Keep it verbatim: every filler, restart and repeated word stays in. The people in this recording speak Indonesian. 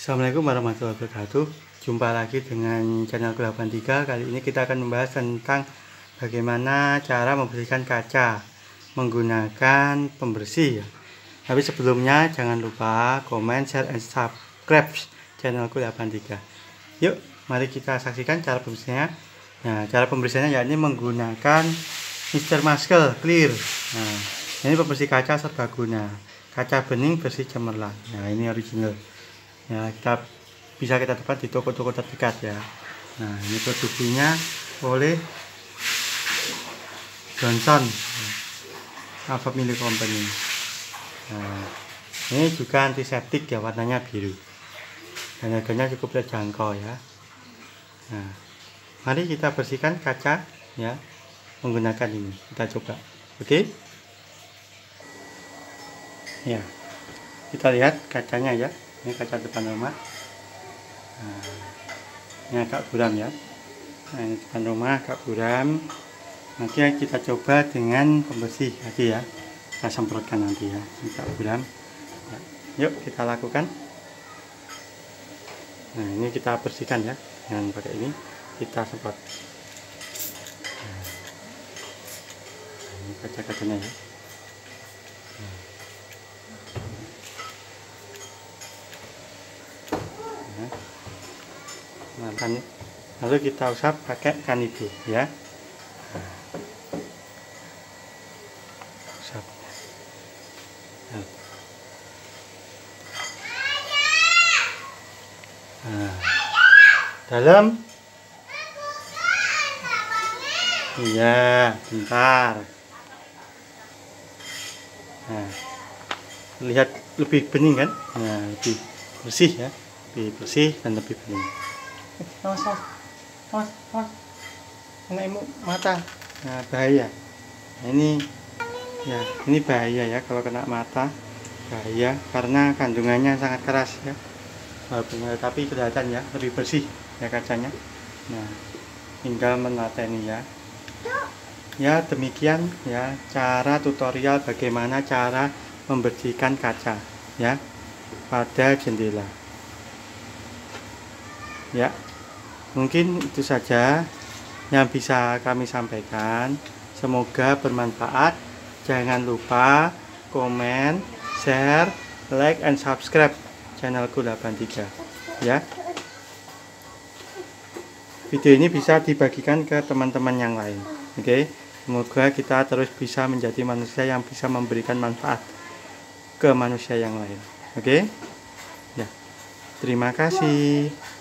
Assalamualaikum warahmatullahi wabarakatuh. Jumpa lagi dengan channel delapan tiga. Kali ini kita akan membahas tentang bagaimana cara membersihkan kaca menggunakan pembersih ya. Tapi sebelumnya jangan lupa komen, share, and subscribe channelku delapan tiga. Yuk, mari kita saksikan cara pembersihannya. Nah, cara pembersihannya yakni menggunakan Mister Muscle Clear. Nah, ini pembersih kaca serbaguna. Kaca bening bersih cemerlang. Nah, ini original. Ya, kita bisa kita dapat di toko-toko terdekat ya. Nah, ini produksinya oleh Johnson apa milik company. Nah, ini juga antiseptik ya, warnanya biru dan harganya cukup terjangkau ya. Nah, mari kita bersihkan kaca ya menggunakan ini. Kita coba, oke ya. Kita lihat kacanya ya. Ini kaca depan rumah. Nah, ini agak buram ya. Nah, ini depan rumah agak buram. Nanti kita coba dengan pembersih lagi ya. Kita semprotkan nanti ya. Ini agak buram. Ya. Yuk kita lakukan. Nah, ini kita bersihkan ya. Dengan pakai ini kita semprot. Nah, ini kaca-kacanya ya. Nah, lalu kita usap pakai kanibu ya. Usap. Nah, dalam. Iya, bentar. Nah, lihat lebih bening kan? Nah, lebih bersih ya, lebih bersih dan lebih bening. Awas, awas, awas, awas, anakmu mata. Nah, bahaya. Nah, ini ya, ini bahaya ya kalau kena mata, bahaya karena kandungannya sangat keras ya. Walaupun tapi kelihatan ya lebih bersih ya kacanya. Nah, tinggal menateni ya. Ya, demikian ya cara tutorial bagaimana cara membersihkan kaca ya pada jendela. Ya, mungkin itu saja yang bisa kami sampaikan. Semoga bermanfaat. Jangan lupa komen, share, like, and subscribe channelku delapan tiga ya. Video ini bisa dibagikan ke teman-teman yang lain. Oke, semoga kita terus bisa menjadi manusia yang bisa memberikan manfaat ke manusia yang lain. Oke ya, terima kasih.